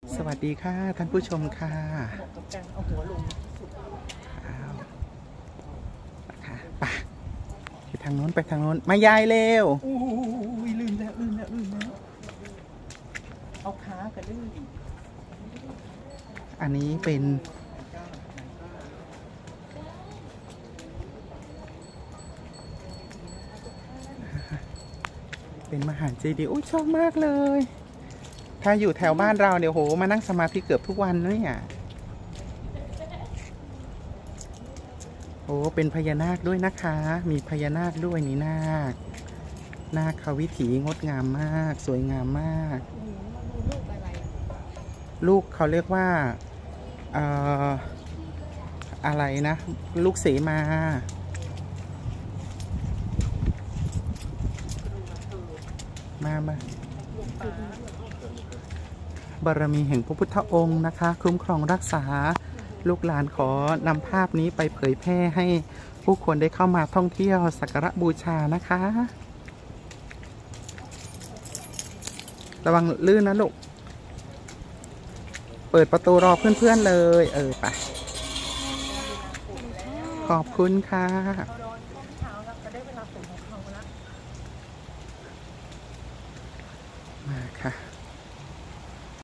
สวัสดีค่ะท่านผู้ชมค่ะเอาหัวลงค่ะไปทางโน้นไปทางโน้นมายายเร็วอู้ยลืมแล้วเอาขากันลื่นอันนี้เป็นมหาเจดีย์อุ้ยชอบมากเลยถ้าอยู่แถวบ้านเราเดี๋ยวโหมานั่งสมาธิเกือบทุกวันเนี่ยโอ้เป็นพญานาคด้วยนะคะมีพญานาคด้วยนี่นาควิถีงดงามมากสวยงามมากลูกเขาเรียกว่าอะไรนะลูกเสมาบารมีแห่งพระพุทธองค์นะคะคุ้มครองรักษาลูกหลานขอนำภาพนี้ไปเผยแพร่ให้ผู้คนได้เข้ามาท่องเที่ยวสักการะบูชานะคะระวังลื่นนะลูกเปิดประตูรอเพื่อนๆเลยไปขอบคุณค่ะมาค่ะ